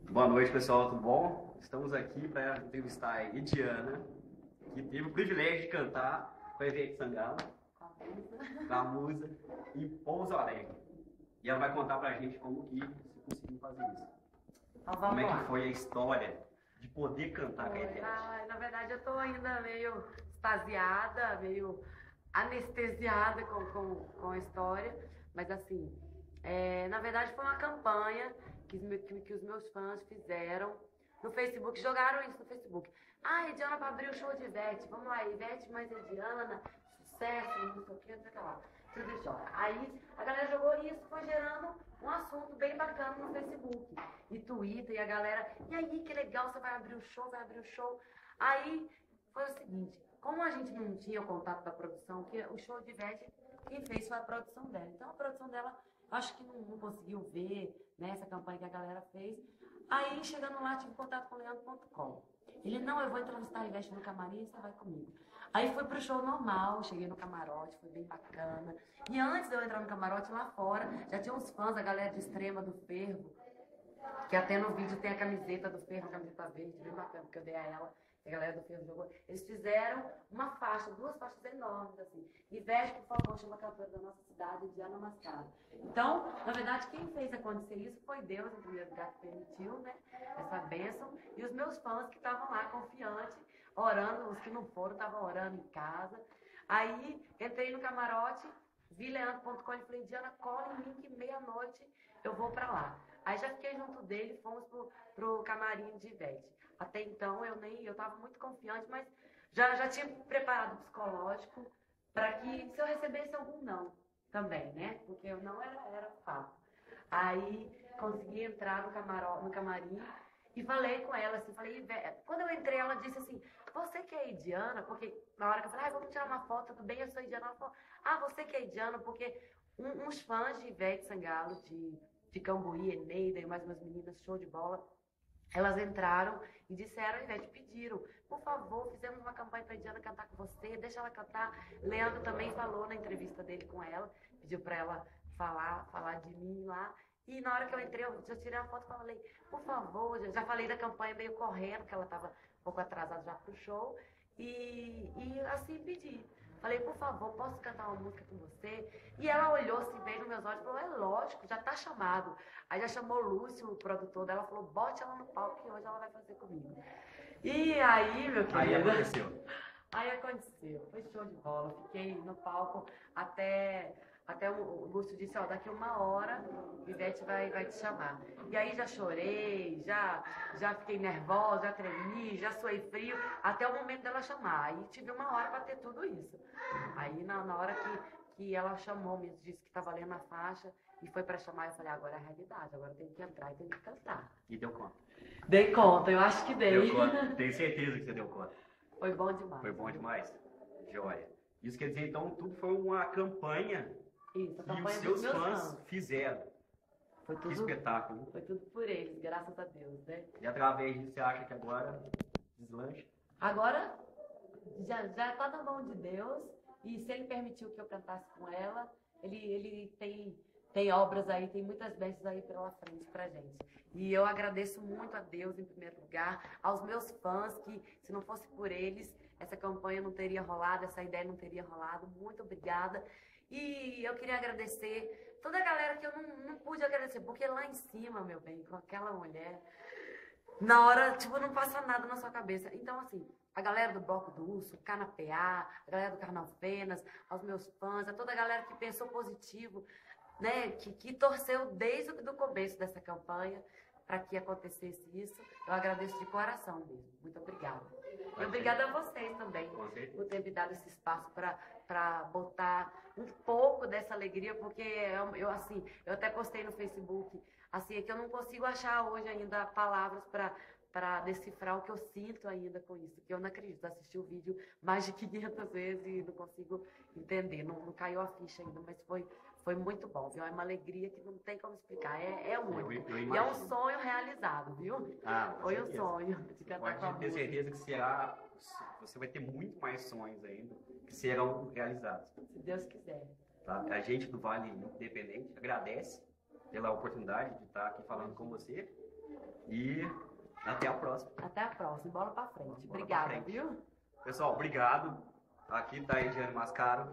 Boa noite, pessoal, tudo bom? Estamos aqui para entrevistar a Ediana, que teve o privilégio de cantar com a Ivete Sangalo, com a Musa, em Pouso Alegre. E ela vai contar pra gente como que você conseguiu fazer isso. Então, Como vamos é lá. que foi a história de poder cantar com a Ivete? Na verdade, eu tô ainda meio extasiada, meio anestesiada com a história, mas assim, na verdade foi uma campanha que os meus fãs fizeram no Facebook, jogaram isso no Facebook. Ah, Ediana vai abrir o show de Ivete, vamos lá, Ivete mais Ediana, sucesso, não sei o que, não sei o que lá. Tudo isso. Aí a galera jogou isso, foi gerando um assunto bem bacana no Facebook e Twitter, e a galera, e aí, que legal, você vai abrir o show, vai abrir o show. Aí foi o seguinte, como a gente não tinha o contato da produção, que o show de Ivete, quem fez foi a produção dela. Então a produção dela, acho que não conseguiu ver, né, essa campanha que a galera fez. Aí, chegando lá, tive contato com o Leandro.com. Ele, não, eu vou entrevistar a Ivete no camarim, você vai comigo. Aí fui pro show normal, cheguei no camarote, foi bem bacana. E antes de eu entrar no camarote, lá fora, já tinha uns fãs, a galera de Extrema do Fervo, que até no vídeo tem a camiseta do Fervo, a camiseta verde, bem bacana, porque eu dei a ela. A galera do Fervo jogou. Eles fizeram uma faixa, duas faixas enormes, assim. Ivete, por favor, chama a cantora da nossa cidade, Diana Mascaro. Então, na verdade, quem fez acontecer isso foi Deus, em primeiro lugar, que permitiu, né, essa bênção. E os meus fãs que estavam lá, confiantes, orando, os que não foram, estavam orando em casa. Aí, entrei no camarote, vi Leandro.com e falei, Diana, cola em mim que meia-noite eu vou pra lá. Aí já fiquei junto dele, fomos pro camarim de Ivete. Até então eu estava muito confiante, mas já tinha preparado o psicológico para que se eu recebesse algum não também, né? Porque eu não era fato. Aí consegui entrar no camarim e falei com ela assim, falei, quando eu entrei, ela disse assim, você que é Ediana? Porque na hora que eu falei, vamos tirar uma foto, tudo bem, eu sou Ediana. Ela falou, você que é Ediana, porque uns fãs de Ivete Sangalo, de Cambuí, Eneida e mais umas meninas, show de bola, elas entraram e disseram, Ivete, pediram, por favor, fizemos uma campanha para a Ediana cantar com você, deixa ela cantar. Leandro também falou na entrevista dele com ela, pediu para ela falar de mim lá. E na hora que eu entrei, eu já tirei uma foto e falei, por favor, já falei da campanha meio correndo, que ela estava um pouco atrasada já pro show. E assim pedi. Falei, por favor, posso cantar uma música com você? E ela olhou assim bem nos meus olhos e falou, é lógico, já tá chamado. Aí já chamou o Lúcio, o produtor dela, falou, bote ela no palco que hoje ela vai fazer comigo. E aí, meu querido... Aí aconteceu. Aí aconteceu, foi show de bola. Fiquei no palco até o Lúcio disse, daqui 1 hora Ivete vai te chamar. E aí já chorei, já fiquei nervosa, já tremi, já suei frio, até o momento dela chamar. Aí tive 1 hora para ter tudo isso. Aí na hora que ela chamou, me disse que estava lendo a faixa e foi para chamar, eu falei, agora é a realidade, agora eu tenho que entrar e tenho que cantar. E deu conta. Dei conta, eu acho que dei. Deu conta. Tenho certeza que você deu conta. Foi bom demais. Foi bom demais? Joia. Isso quer dizer, então, tudo foi uma campanha isso, a que os campanha seus dos meus fãs fizeram. Foi Que tudo, espetáculo. foi tudo por eles, graças a Deus, né? E através disso, você acha que agora deslancha? Agora, já tá na mão de Deus, e se Ele permitiu que eu cantasse com ela, Ele tem obras aí, tem muitas bênçãos aí pela frente pra gente. E eu agradeço muito a Deus, em primeiro lugar, aos meus fãs, que se não fosse por eles, essa campanha não teria rolado, essa ideia não teria rolado. Muito obrigada. E eu queria agradecer toda a galera que eu não pude agradecer, porque lá em cima, meu bem, com aquela mulher, na hora, tipo, não passa nada na sua cabeça. Então, assim, a galera do Bloco do Urso, Canapeá, a galera do Carnal Fenas, aos meus fãs, a toda a galera que pensou positivo, né, que torceu desde o começo dessa campanha para que acontecesse isso, eu agradeço de coração mesmo. Muito obrigada. E obrigada a vocês também por ter me dado esse espaço para botar um pouco dessa alegria, porque eu até postei no Facebook, assim, é que eu não consigo achar hoje ainda palavras para decifrar o que eu sinto ainda com isso, que eu não acredito. Assisti o vídeo mais de 500 vezes e não consigo entender, não caiu a ficha ainda, mas foi muito bom, viu? É uma alegria que não tem como explicar, é único. E é um sonho realizado, viu? Foi um sonho de cantar com a música. Pode ter certeza que você vai ter muito mais sonhos ainda, que serão realizados. Se Deus quiser. Tá? A gente do Vale Independente agradece pela oportunidade de estar aqui falando com você. E até a próxima. Até a próxima. Bola pra frente. Bola pra Obrigada, frente. viu? Pessoal, obrigado. Aqui tá a Ediane Mascaro.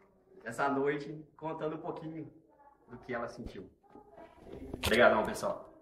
Essa noite, contando um pouquinho do que ela sentiu. Obrigadão, pessoal.